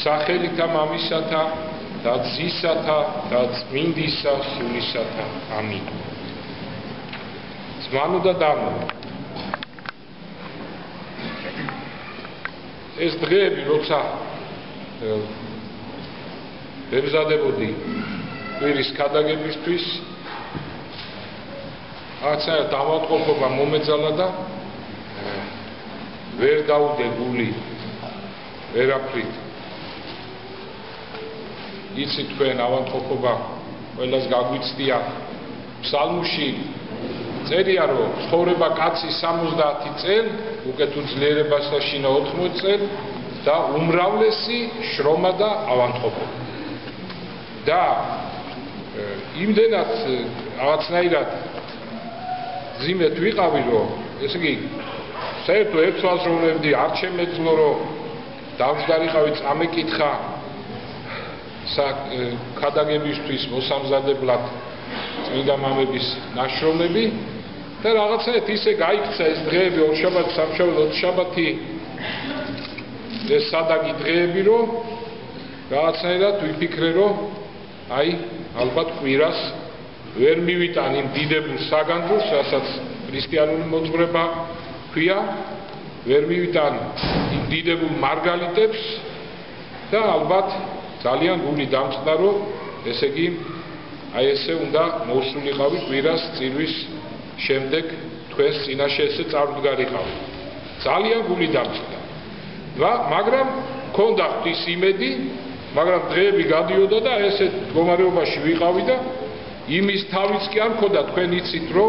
სახელითა მამისათა და ძისათა და წმინდისა სულისათა. ამინ. ძმანო და დანო, ეს დღეები როცა ვებზადებოდი კვირის ქადაგებისთვის, რაღაცა დამატყოფობა მომეძალა და ვერ დაუდე გული ვერაფრით. იცი თქვენ ავადმყოფობა ყველას გაგვიცდია. ფსალმუში წერია რომ ცხოვრება კაცის 70 წელი, უკეთ უძლიერებას და შინა 80 წელი და უმრავლესი შრომა და ავადმყოფობა. და იმდენად რაღაცნაირად ძიმეთ ვიყავი რომ ესე იგი საერთო ერთ თვალს რომ ვებდი არ შემეძლო რომ დავждარიყავი წამეკითხა ქადაგებისთვის მოსამზადებლად წმინდა მამების ნაშრომები და რაღაცაეთ ისე გაიქცა ეს დღეები ორშაბათი, სამშაბათი, ოთხშაბათი ეს სადაგი დღეები რომ რაღაცნაირად ვიფიქრე რომ აი ალბათ კვირას ვერ მივიტან იმ დიდებულ საგანძურს, რასაც ქრისტიანული მოძღვრება ქვია, ვერ მივიტან იმ დიდებულ მარგალიტებს და ალბათ ძალიან გული დამწყდა რომ ესე იგი აი ესე უნდა მოსულიყავი კვირას წირვის შემდეგ თქვენს წინაშე ესე წარუდგარიყავი. ძალიან გული დამწყდა. მაგრამ მქონდა ღვთის იმედი, მაგრამ დღეები გადიოდა და ესე მდგომარეობაში ვიყავი და იმის თავიც კი არ მქონდა, თქვენ იცით რომ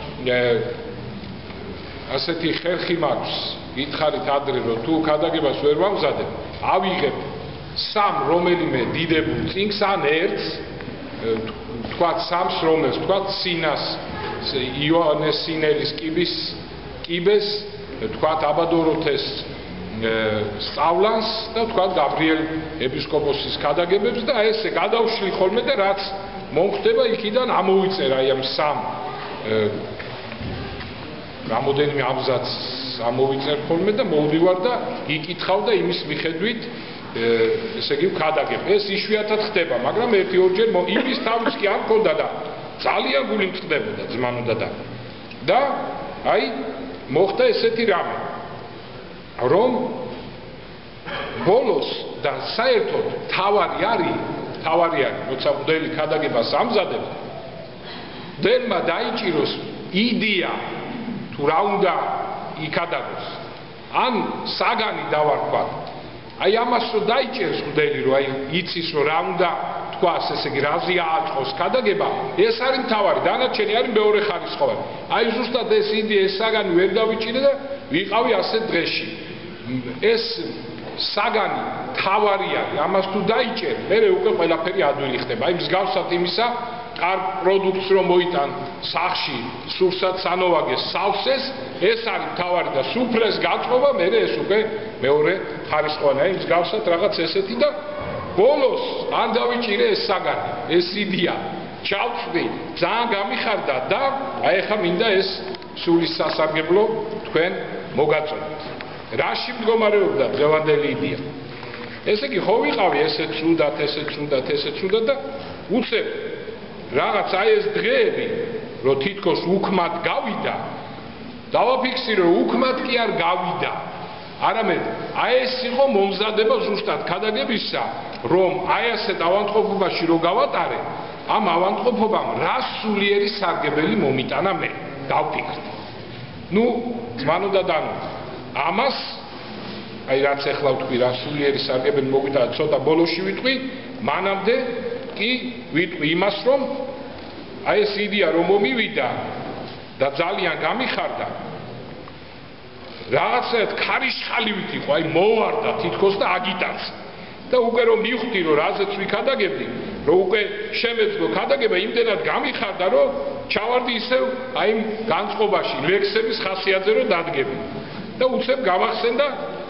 ასეთი ხერხი მაქვს, გითხარით ადრე რომ თუ ქადაგებას ვერ ვამზადებ, ავიღებ სამ რომელიმე დიდებულ წინგს ან ერთს, თქვათ სამს რომელს, თქვათ სინას, იოანეს სინელის კიბეს, თქვათ აბადოროთეს სწავლანს და თქვათ გაბრიელ ეპისკოპოსის ქადაგებებს და ესე გადავშლი ხოლმე და რაც მომხდება იქიდან ამოვიწერა აი ამ სამ რამოდენიმე აბზაცს ამოვიწერ ხოლმე და მოვდივარ და იკითხავ და იმის მიხედვით ესე იგი ვქადაგებ. ეს იშვიათად ხდება, მაგრამ ერთი-ორჯერ იმის თავის კი არ მქონდა და ძალიან გული მწყდებოდა ძმანო და და აი მოხდა ესეთი რამე რომ ბოლოს და საერთოდ თავარი არის, როცა მღვდელი ქადაგებას ამზადებს, მღვდელმა დაიჭიროს იდეა თუ რა უნდა იქადაგოს, ან საგანი დავარქვათ. აი ამას რომ დაიჭერს მღვდელი, რომ აი იცის რომ რა უნდა თქვას, ესე იგი რაზე ააწყოს ქადაგება, ეს არის მთავარი, დანარჩენი არის მეორე ხარისხოვანი. აი ზუსტად ეს იდეა, ეს საგანი ვერ დავიჭირე და ვიყავი ასე დღეში. ეს საგანი მთავარი არის, ამას თუ დაიჭერ, მე უკვე ყველაფერი ადვილი ხდება. აი მსგავსად იმისა, კარგ პროდუქტს რომ მოიტან სახში, სურსად სანოვაგეს, სავსეს, ეს არის მთავარი და სუფრეს გაწყობა, მე ეს უკვე მეორე ხარისხოვანი. აი მსგავსად რაღაც ესეთი და ბოლოს არ დავიჭირე ეს საგანი, ეს იდეა. ჩავწვდი, ძალიან გამიხარდა და აი ახლა მინდა ეს სულის სასარგებლო თქვენ მოგაწოდოთ. რაში მდგომარეობდა დღევანდელი იდეა? ესე იგი ხო ვიყავი ესე ცუდად და უცებ რაღაც აი ეს დღეები რომ თითქოს უქმად გავიდა, დავაფიქსირო რომ უქმად კი არ გავიდა, არამედ აი ეს იყო მომზადება ზუსტად ქადაგებისა, რომ აი ასეთ ავადმყოფობაში რო გავატარე, ამ ავადმყოფობამ რა სულიერი სარგებელი მომიტანა მე, დავფიქრდი. ნუ ძმანო და დანო, ამას აი რაც ახლა ვთქვი, რა სულიერი სარგებელი მომიტანა, ცოტა ბოლოში ვიტყვი, მანამდე კი ვიტყვი იმას, რომ აი ეს იდეა რომ მომივიდა და ძალიან გამიხარდა, რაღაცა ქარიშხალივით იყო, აი მოვარდა თითქოს და აგიტანს. და უკვე რომ მივხვდი რომ რაზეც ვიქადაგებდი, რომ უკვე შემეძლო ქადაგება, იმდენად გამიხარდა, რომ ჩავარდი ისევ აი განწყობაში, ლექსების ხასიათზე რომ დადგები. და უცებ გამახსენდა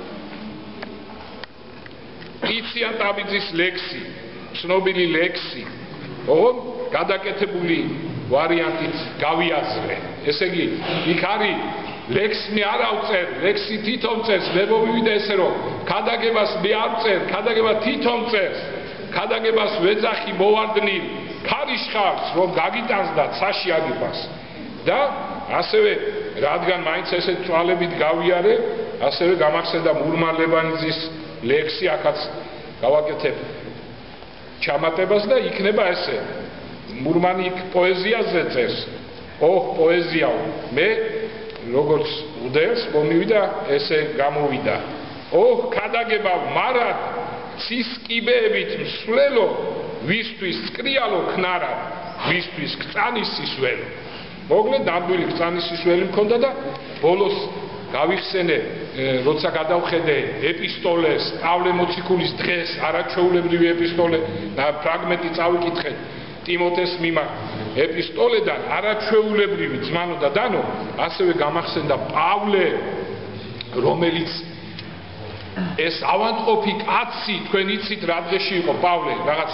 იციან ტაბიძის ლექსი, ცნობილი ლექსი, ოღონდ გადაკეთებული ვარიანტით გავიაზრე. ესე იგი, იქ არის ლექსს მე არ ავწერ, ლექსი თვითონ წერს, მე მომივიდა ესე რომ ქადაგებას მე არ წერ, ქადაგება თვითონ წერს, ქადაგებას ვეძახი მოვარდნილ, ქარიშხავს რომ გაგიტანს და ცაში აგიყვანს. და ასევე რადგან მაინც ესე წვალებით გავიარე, ასევე გამახსენდა მურმა ლებანიძის ლექსი, აქაც გავაკეთებ ჩამატებას და იქნება ესე. მურმანი იქ პოეზიაზე წერს. პოეზიაო, მე როგორც უდელს მომივიდა ესე გამოვიდა. ქადაგება მარად ცის კიბეებით მსვლელო, ვისთვის სკრიალო ქნარად, ვისთვის კწანის სისველო. მოკლედ ნამდვილი კწანის სისველი მქონდა და ბოლოს გავიხსენე, როცა გადავხედე ეპისტოლეს, პავლე მოციქულის დღეს არაჩვეულებრივი ეპისტოლე და ფრაგმენტი წავიკითხე ტიმოთეს მიმართ ეპისტოლედან არაჩვეულებრივი ძმანო და დანო, ასევე გამახსენდა პავლე, რომელიც ეს ავადმყოფი კაცი, თქვენ იცით რა დღეში იყო პავლე, რაღაც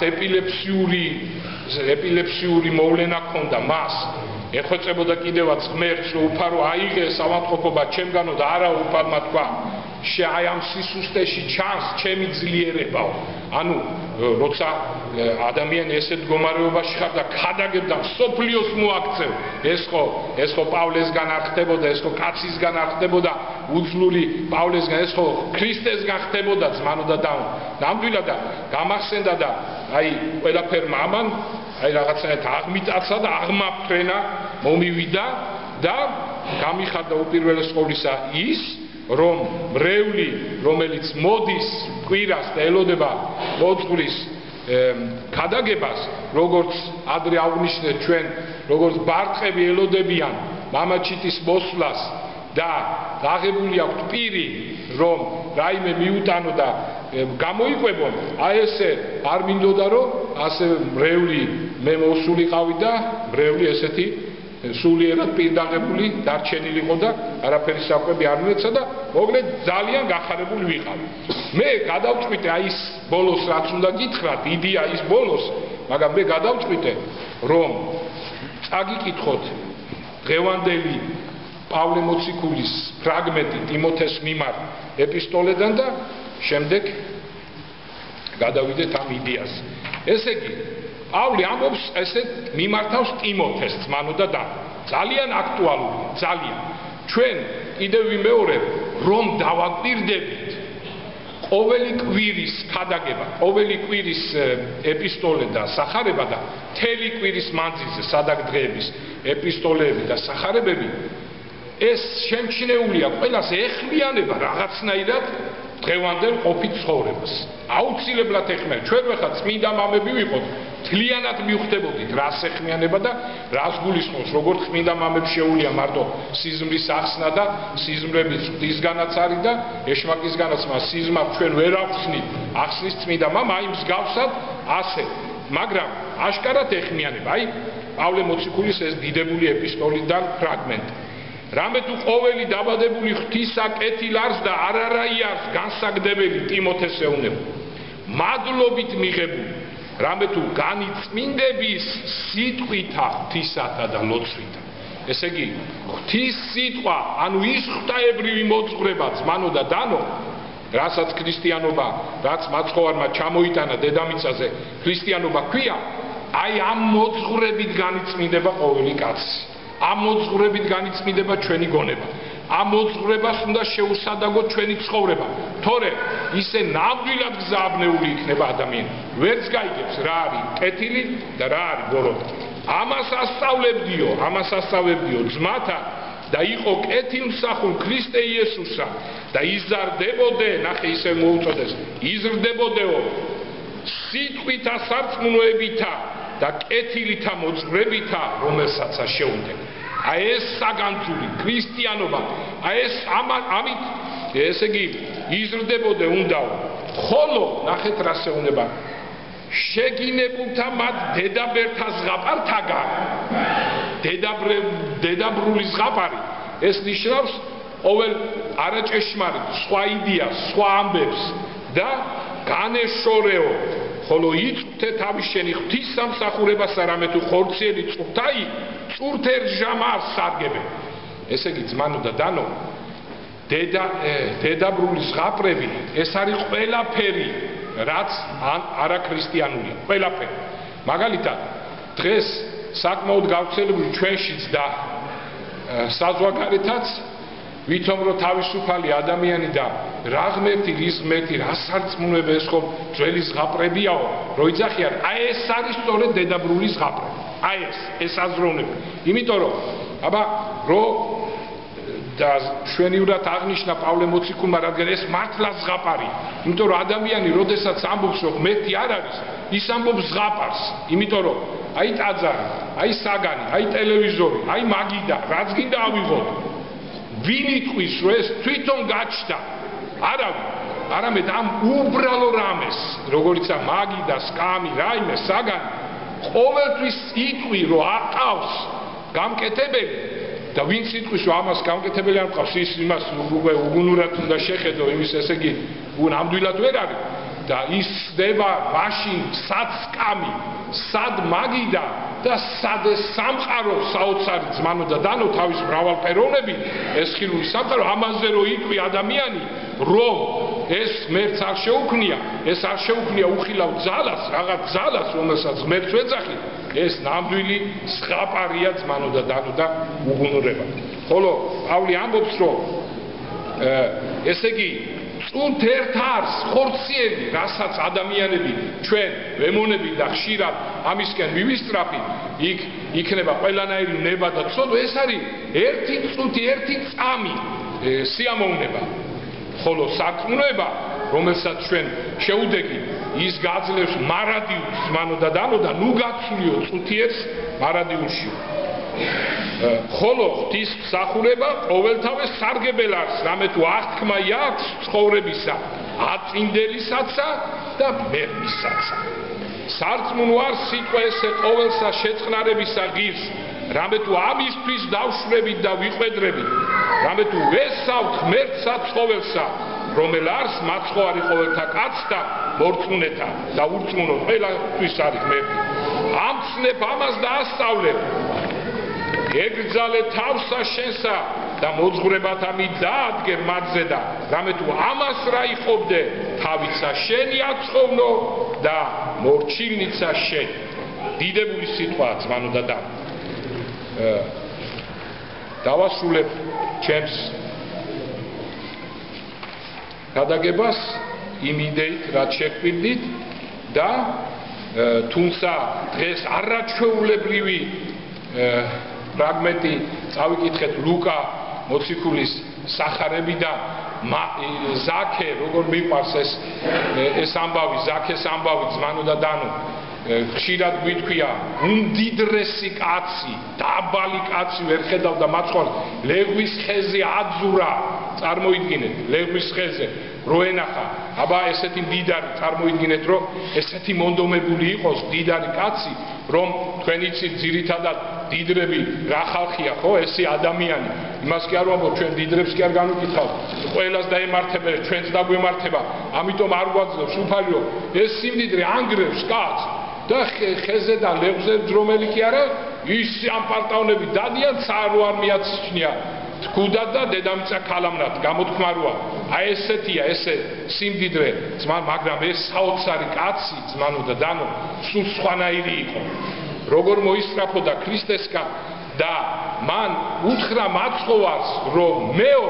ეპილეფსიური მოვლენა ჰქონდა მას. ეხვეწებოდა კიდევაც ღმერთს, რომ უფარო აიღეს ავადმყოფობა ჩემგანო და არა უფალმა თქვა, აი ამ სისუსტეში ჩანს ჩემი ძლიერებაო. ანუ როცა ადამიანი ესე მდგომარეობაში ხარ და ქადაგებდა სოფლიოს მოაქცევ, ეს ხო პავლესგან არ ხდებოდა, ეს ხო კაცისგან არ ხდებოდა, უძლური პავლესგან, ეს ხო ქრისტესგან ხდებოდა ძმანო და დაუნ. ნამდვილად გამახსენდა და აი ყველაფერმა ამან აი რაღაცნაირად აღმიტაცა და აღმაფრენა მომივიდა და გამიხარდა უპირველეს ყოვლისა ის, რომ მრევლი, რომელიც მოდის კვირას და ელოდება მოძღვრის ქადაგებას, როგორც ადრე აღვნიშნეთ ჩვენ, როგორც ბარტყები ელოდებიან მამაჩიტის მოსვლას და დაღებული აქვს პირი, რომ რაიმე მიუტანო და გამოიყვებონ, აი ესე არ მინდოდა რომ ასე მრევლი მე მოსულიყავი და მრევლი ესეთი სულიერად პირდაღებული დარჩენილიყო და არაფერი საკვები არ მიეცა და მოკლედ ძალიან გახარებული ვიყავი. მე გადავწყვიტე აი ის ბოლოს რაც უნდა გითხრათ, იდეა ის ბოლოს, მაგრამ მე გადავწყვიტე რომ წაგიკითხოთ დღევანდელი პავლე მოციქულის ფრაგმენტი ტიმოთეს მიმართ ეპისტოლედან და შემდეგ გადავიდეთ ამ იდეას. ესე იგი პავლე ამბობს ესე მიმართავს ტიმოთეს ძმანო და და ძალიან აქტუალურია, ძალიან. ჩვენ კიდევ ვიმეორებ, რომ დავაკვირდებით ყოველი კვირის ქადაგება, ყოველი კვირის ეპისტოლე და სახარება და მთელი კვირის მანძილზე სადაგდღეების ეპისტოლეები და სახარებები ეს შემჩნეულია ყველას ეხმიანება რაღაცნაირად დღევანდელ ყოფით ცხოვრებას. აუცილებლად ეხმიანება. ჩვენ ვეხად წმინდა მამები ვიყოთ, თლიანად მივხვდებოდით რას ეხმიანება და რას გულისხმობს, როგორც წმინდა მამებს შეუძლია მარტო სიზმრის ახსნა და სიზმრები ღვთისგანაც არის და ეშმაკისგანაც, მას სიზმარ ჩვენ ვერ ახსნით. ახსნის წმინდა მამა აი მსგავსად ასე. მაგრამ აშკარად ეხმიანება. აი პავლე მოციქულის ეს დიდებული ეპისტოლიდან ფრაგმენტი. რამე თუ ყოველი დაბადებული ღვთისა კეთილ არს და არარაიარს განსაგდებელი ტიმოთეს ეუბნება. მადლობით მიღებული, რამე თუ განიწმინდების სიტყვითა ღვთისათა და ლოცვითა. ესე იგი, ღვთის სიტყვა, ანუ ის ღვთაებრივი მოძღვრება ძმანო და დანო, რასაც ქრისტიანობა, რაც მაცხოვარმა ჩამოიტანა დედამიწაზე, ქრისტიანობა ქვია, აი ამ მოძღვრებით განიწმინდება ყოველი კაცი. ამ მოძღვრებით განიწმინდება ჩვენი გონება. ამ მოძღვრებას უნდა შეუსადაგოთ ჩვენი ცხოვრება. თორე ისე ნამდვილად გზააბნეული იქნება ადამიანი. ვერც გაიგებს რა არის კეთილი და რა არის გორობა. ამას ასწავლებდიო ძმათა და იყო კეთილმსახურ ქრისტე იესოსა და იზარდებოდე, ნახე ისე მოუწოდეს, იზრდებოდეო სიტყვითა სარწმუნოებითა და კეთილითა მოძღვრებითა, რომელსაც შეუნდენ. აი ეს საგანძური ქრისტიანობა, აი ეს ამით ესე იგი იზრდებოდე უნდაო. ხოლო ნახეთ რა შეუნება. შეგინებულთა მათ დედაბერთა ზღაპართაგან, დედაბრული ზღაპარი, ეს ნიშნავს ყოველ არაჭეშმარიტ სხვა იდეას, სხვა ამბებს და განეშორეო. ხოლო იწვთე თავის შენი ღვთის სამსახურებას არამე თუ ხორციელი წვრთაი წურთერ ჟამას სარგებენ. ესე იგი ძმანო და დანო დედაბრული ზღაპრები ეს არის ყველაფერი რაც არაქრისტიანულია ყველაფერი მაგალითად დღეს საკმაოდ გავრცელებული ჩვენშიც და საზღვარგარეთაც ვითომ რომ თავისუფალი ადამიანი და რა ღმერთი რის ღმერთი რა სარწმუნოება ეს ხომ ძველი ზღაპრებიაო რო იძახიან აი ეს არის სწორედ დედაბრული ზღაპრები აი ეს აზროვნები იმიტომ რომ აბა რო და შვენივრად აღნიშნა პავლე მოციქულმა რადგან ეს მართლა ზღაპარია იმიტომ რომ ადამიანი როდესაც ამბობს რომ ღმერთი არ არის ის ამბობს ზღაპარს იმიტომ რომ აი ტაძარი აი საგანი აი ტელევიზორი აი მაგიდა რაც გინდა ავიღოთ ვინ იტყვის რომ ეს თვითონ გაჩნდა არავინ არამედ ამ უბრალო რამეს როგორიცა მაგიდა სკამი რაიმე საგანი ყოველთვის იტყვი რომ აყავს გამკეთებელი და ვინც იტყვის რომ ამას გამკეთებელი არ ყავს ის იმას უკვე უგუნურად უნდა შეხედო იმის ესე იგი ნამდვილად ვერ არის და ის ხდება მაშინ სად სკამი სად მაგიდა და სად სამყარო საოცარი ძმანო და დანო თავის მრავალფეროვნები ეს ხილული სამყარო ამაზე რო იტყვი ადამიანი რომ ეს ღმერთს არ შეუქმნია ეს არ შეუქმნია უხილავ ძალას რაღაც ძალას რომელსაც ღმერთს ვეძახი ეს ნამდვილი ზღაპარია ძმანო და დანო და უგუნურება ხოლო პავლე ამბობს რომ ესე იგი წუნთ ერთ არს ხორციელი რასაც ადამიანები ჩვენ ვემონები და ხშირად ამისკენ მივისწრაფი იქ იქნება ყველანაირი ნება და ცოდვა ეს არის ერთი წუთი ერთი წამი სიამოვნება ხოლო სარწმუნოება რომელსაც ჩვენ შეუდეგი ის გაძლევს მარადიულს ძმანო და დანო და ნუ გაცვლიო წუთიერს მარადიულში ხოლო ღვთის მსახურება ყოველთავეს სარგებელ არის რამე თუ აღთქმა აქვს ცხოვრებისა აწინდელისაცა და მერმისაცა სარწმუნო არ სიტყვა ესე ყოველსა შეწყნარებისა ღირს რამე თუ ამისთვის დავშვებით და ვიყვედრებით რამე თუ ვესავთ ღმერთსა ცხოველსა რომელ არს მაცხოვარი ყოველთა კაცთა მორწმუნეთა და ურწმუნო ყველასთვის არის ღმერთი ამცნებ ამას და ასწავლებ ეგრძალე თავსა შენსა და მოძღვრებათა მიდაადგე მათზე და რამე თუ ამას რა იხობდე თავიცა შენი აცხოვნო და მორჩილნიცა შენი დიდებული სიტყვაა ძმანო და დანო დავასრულებ ჩემს გადაგებას იმ იდეით რაც შეგვიდით და თუმცა დღეს არაჩვეულებრივი ფრაგმენტი წავიკითხეთ ლუკა მოციქულის სახარებიდან ზაქე როგორ მიყვარს ეს ამბავი ზაქეს ამბავი ძმანო და დანო ხშირად გვითქვია უმდიდრესი კაცი დაბალი კაცი ვერ ხედავდა მაცხოვარს ლეგვის ხეზე აძურა წარმოიდგინეთ ლეგვის ხეზე რო ენახა აბა ესეთი მდიდარი წარმოიდგინეთ რომ ესეთი მონდომებული იყოს მდიდარი კაცი რომ თქვენ იცით ძირითადად დიდრები რა ხალხია ხო ესე ადამიანი იმას კი არ ვამბობ ჩვენ დიდრებს კი არ განვიკითხავთ ყველას დაემართებენ ჩვენც დაგვემართება ამიტომ არ გვაძლევს უფალი რომ ეს სიმდიდრე ანგრევს კაცს და ხეზე და ლეღვზე ძრომელი კი არა ის ამპარტავნები დადიან ცარო არ მიაჩნია თქუდად და დედამიწა ქალამნად გამოთქმა როა აი ესეთია ესე სიმდიდრე ძმან მაგრამ ეს საოცარი კაცი ძმანო და დანო სულ სხვანაირი იყო როგორ მოისწრაფოდა ქრისტესკა და მან უთხრა მაცხოვარს რომ მეო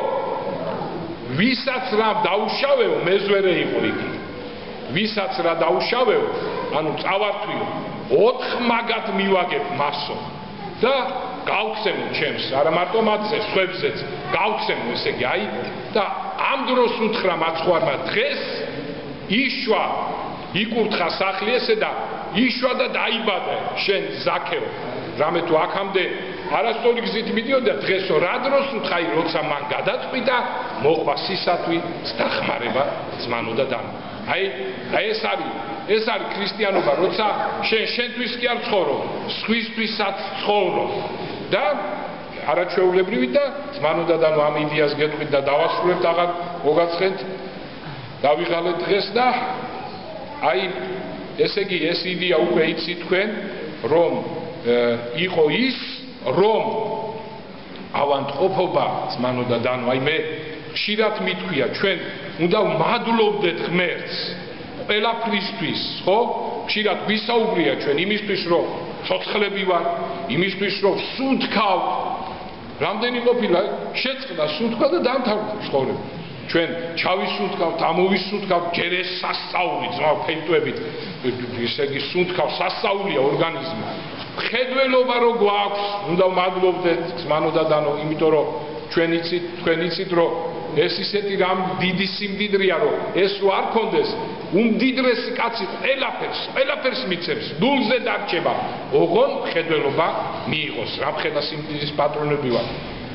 ვისაც რა დაუშავეო მეზვერე იყო იგი ვისაც რა დაუშავეო ანუ წავართვიო 4 მაგად მივაგებ მასო და გავცემო ჩემს არა მარტო მათზე სხვებზეც გავცემო ესე იგი აი და ამ დროს უთხრა მაცხოვარმა დღეს იშვა იკურთხა სახლი ესე და იშვა და დაიბადა შენ ზაქეო რამე თუ აქამდე არასწორი გზით მიდიოდა დღესო რა დროს უთხაი როცა მან გადაწყვიტა მოყვა სისათვი დახმარება ძმანო და დანო აი ეს არის ქრისტიანობა როცა შენთვის კი არ ცხოვრო სხვისთვისაც ცხოვრო და არაჩვეულებრივი და ძმანო და დანო ამ იდეას გეტყვით და დავასრულებთ აღარ მოგაცხენთ დავიღალეთ დღეს და აი ესე იგი ეს იდეა უკვე იცით თქვენ რომ იყო ის რომ ავანტყოფობა ძმანო და დანო, აი მე ხშირად მithქვია, ჩვენ უნდა ვმადლობდეთ ღმერთს ყველაფრისთვის, ხო? ხშირად ვისაუბრია ჩვენ იმისთვის, რომ ცოცხლები ვარ, იმისთვის, რომ სუნთქავ. რამდენი ყოფილა შეწყდა სუნთქვა და დამთავრდა ცხოვრება. ჩვენ ჩავისუნთქავთ, ამოვისუნთქავთ, ჯერ ეს სასწაული ძმა ფენტვებით, ესე იგი სუნთქავ სასწაულია ორგანიზმი. ხედველობა რო გვაქვს, უნდა ვმადლობდეთ ძმანო და დანო, იმიტომ რომ ჩვენ იცით რომ ეს ისეთი რამ დიდი სიმდიდრეა, რომ ეს რო არ კონდეს, უმდიდრესი კაცი ყველაფერს მიცემს, ნულზე დარჩება. ოღონ ხედველობა მიიღოს. რამხელა სიმდიდრის პატრონები ვარ.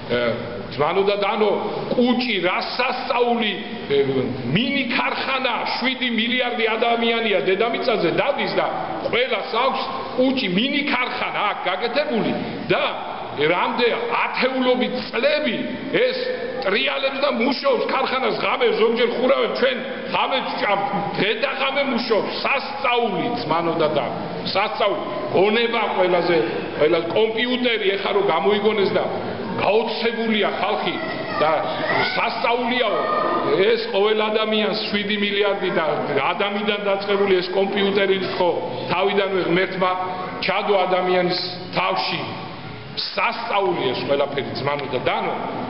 ძმანო და დანო, კუჭი რასასწაული მინი ქარხანა 7 მილიარდი ადამიანია დედამიწაზე დადის და ყველას აქვს კუჭი მინი ქარხანა აქ გაკეთებული და რამდენი ათეულობით წლები ეს ტრიალებს და მუშაობს ქარხანას ღამეს ზოგჯერ ხურავებს ჩვენ ღამეს ვჭამთ დედა ღამე მუშაობს სასწაული ძმანო და დანო სასწაული გონება ყველაზე კომპიუტერი ეხა რომ გამოიგონეს და გაოცებულია ხალხი და სასწაულიაო ეს ყოველ ადამიანს 7 მილიარდი და ადამიანიდან დაწყებული ეს კომპიუტერი ხო თავიდანვე ღმერთმა ჩადო ადამიანის თავში სასწაულია ეს ყველაფერი ძმანო და დანო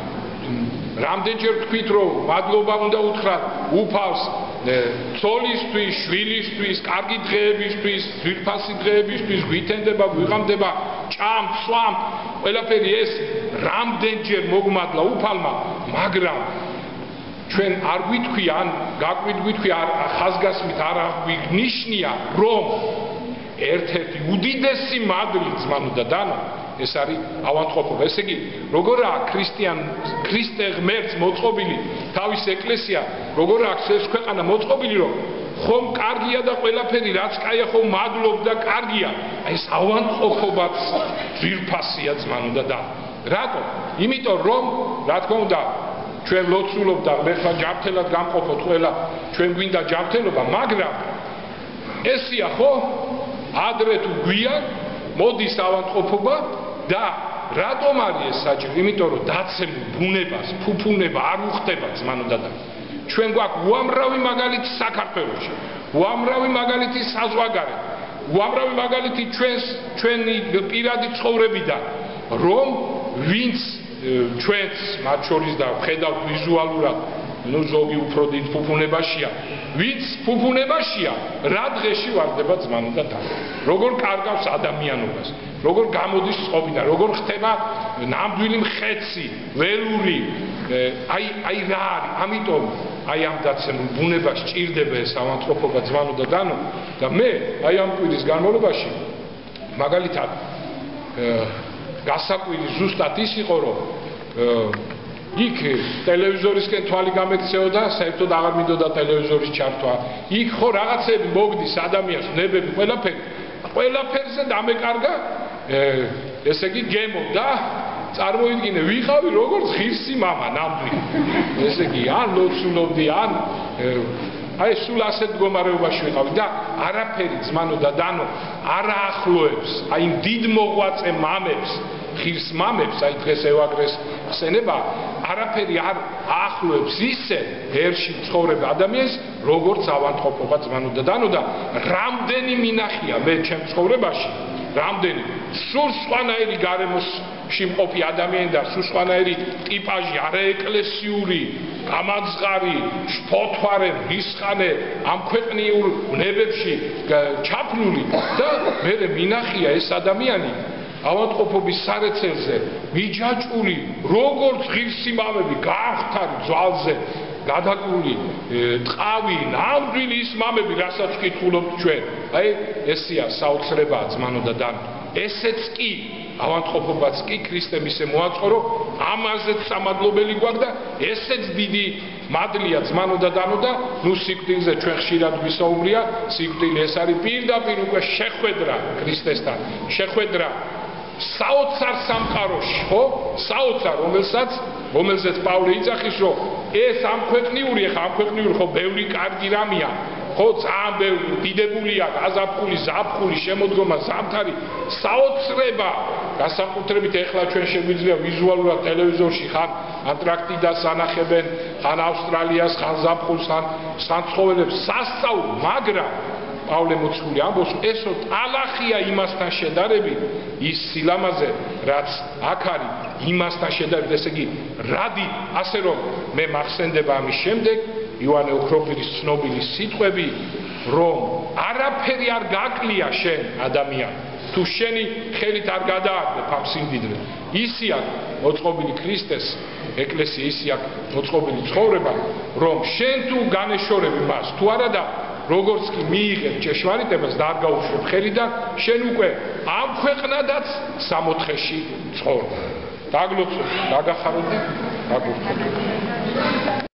რამდენჯერ თქვით რომ მადლობა უნდა უთხრათ უფალს ცოლისთვის, შვილისთვის, კარგი დღეებისთვის, ძვირფასი დღეებისთვის, გვითენდება, გვიღამდება, ჭამ, სვამ, ყველაფერი ეს რამდენჯერ მოგმადლა უფალმა, მაგრამ ჩვენ არ გვითქვია, ან გაკვირთ გვითქვია, ხაზგასმით არ გვიგნიშნია, რომ ერთ-ერთი უდიდესი მადლი ძმანო და დანო ეს არის ავანტყოფობა. ესე იგი, როგორაა ქრისტე ღმერთს მოწყობილი თავის ეკლესია, როგორ აქვს ეს ქვეყანა მოწყობილი, რომ ხომ კარგია და ყველაფერი რაც კაია ხომ მადლობ და კარგია. ეს ავანტყოფობაც ძვირფასია ძმანო და დანო. რატო? იმიტომ რომ რა თქმა უნდა ჩვენ ლოცულობ და ღმერთმა ჯანმრთელად გამყოფოთ ყველა ჩვენ გვინდა ჯანმრთელობა, მაგრამ ესია ხო? ადრე თუ გვიან მოდის ავანტყოფობა და რატომ არის ეს საჭირო? იმიტომ რომ დაცემულ ბუნებას, ფუფუნება არ უხდება ძმანო და დანო. ჩვენ გვაქვს უამრავი მაგალითი საქართველოში, უამრავი მაგალითი საზღვარგარეთ, უამრავი მაგალითი ჩვენი პირადი ცხოვრებიდან, რომ ვინც ჩვენს მათ შორის და ხედავთ ვიზუალურად ну ზოგი უფრო დიდ ფუფუნებაშია ვინც ფუფუნებაშია რა დღეში ვარდება ძმანო და დანო როგორ კარგავს ადამიანობას როგორ გამოდის წყობიდან როგორ ხდება ნამდვილი მხეცი ველური აი რა არის ამიტომ აი ამ დაცემულ ბუნებას ჭირდება ეს ავანტყოფობა ძმანო და დანო და მე აი ამ კვირის განმავლობაში მაგალითად გასაკვირი ზუსტად ის იყო რომ იქ ტელევიზორისკენ თვალი გამექცეოდა, საერთოდ აღარ მინდოდა ტელევიზორის ჩართვა. იქ ხო რაღაცები მოგდის ადამიანს, ნებები, ყველაფერზე დამეკარგა, ესე იგი გემო და წარმოიდგინე, ვიყავი როგორც ღირსი მამა ნამდვილი. ესე იგი, ან ლოცულობდი, ან აი სულ ასეთ მდგომარეობაში ვიყავი და არაფერი ძმანო და დანო არ აახლოებს აი იმ დიდ მოღვაწე მამებს ღირს მამებს აი დღეს ევაგრეს ხსენება არაფერი არ აახლოებს ისე ერში ცხოვრებ ადამიანს როგორც ავანტყოფობა ძმანო და დანო და რამდენი მინახია მე ჩემ ცხოვრებაში რამდენი სულ სხვანაირი გარემოში მყოფი ადამიანი და სულ სხვანაირი ტიპაჟი არაეკლესიური გამაძღარი შფოთვარე მისხანე ამ ქვეყნიურ ნებებში ჩაფლული და მე მინახია ეს ადამიანი ავანტყოფობის სარეცელზე მიჯაჭული როგორც ღირსი მამები გაახთარი ძვალზე გადაკრული ტყავი ნამდვილი ის მამები რასაც ვკითხულობთ ჩვენ აი ესია საოცრებაა ძმანო და დანო ესეც კი ავანტყოფობაც კი ქრისტემ ისე მოაწყო ამაზეც სამადლობელი გვაქვს და ესეც დიდი მადლია ძმანო და დანო და ნუ სიკვდილზე ჩვენ ხშირად ვისაუბრია სიკვდილი ეს არის პირდაპირ უკვე შეხვედრა ქრისტესთან შეხვედრა საოცარ სამყაროში ხო საოცარ რომელზეც პავლე იძახის რომ ეს ამ ქვეყნიური ხო ბევრი კარგი რამეა ხო ძალიან ბევრი დიდებულია გაზაფხული ზაფხული შემოდგომა ზამთარი საოცრება განსაკუთრებით ეხლა ჩვენ შეგვიძლია ვიზუალურად ტელევიზორში ხან ანტარქტიდას ანახებენ, ხან ავსტრალიას, ხან ზაფხულს, ხან ცხოველებს სასწაულ, მაგრამ პავლე მოციქული ამბობს, ესო ტალახია იმასთან შედარებით, ის სილამაზე, რაც აქ არის, იმასთან შედარებით, ესე იგი, რადი, ასე რომ მე მახსენდება ამის შემდეგ იოანე ოქროპირის ცნობილი სიტყვები, რომ არაფერი არ გაკლია შენ ადამიან, თუ შენი ხელით არ გადააგდებ ამ სიმდიდრეს. ისი აქვს მოწყობილი ქრისტეს ეკლესია, ისი აქვს მოწყობილი ცხოვრება, რომ შენ თუ განეშორები მას, თუ არადა როგორც კი მიიღებ ჭეშმარიტებას და არ გაუშვებ ხელიდან, შენ უკვე ამ ქვეყნადაც სამოთხეში ცხოვრობ. დაგლოცოთ, დაგახაროთ და დაგურთოთ.